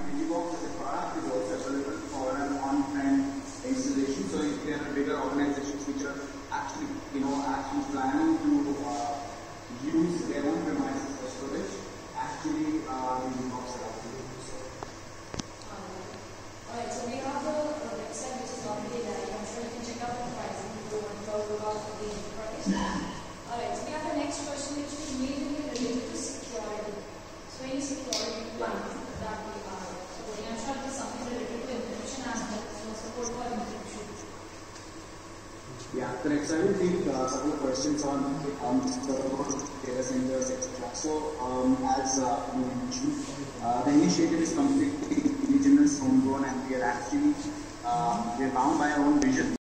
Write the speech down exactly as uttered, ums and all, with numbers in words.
Digibox as a product is also available for an on-prem installation. So if there are bigger organizations which are actually, you know, actually planning to uh, use their own premises for storage, actually uh, Digibox are available. So. Alright, so we have the uh, website which is already there. I'm sure you can check out the pricing if you want to go about the price. Alright, so we have the next question which is mainly related to security. So any security plan that we are supporting. I'm sure it is something related to encryption aspect, so support for encryption. Yeah, correct. So I will take uh, a couple of questions on on data centers, et cetera. So um, as uh, you mentioned, uh, the initiative is completely indigenous, homegrown, and we are actually uh, we are bound by our own vision.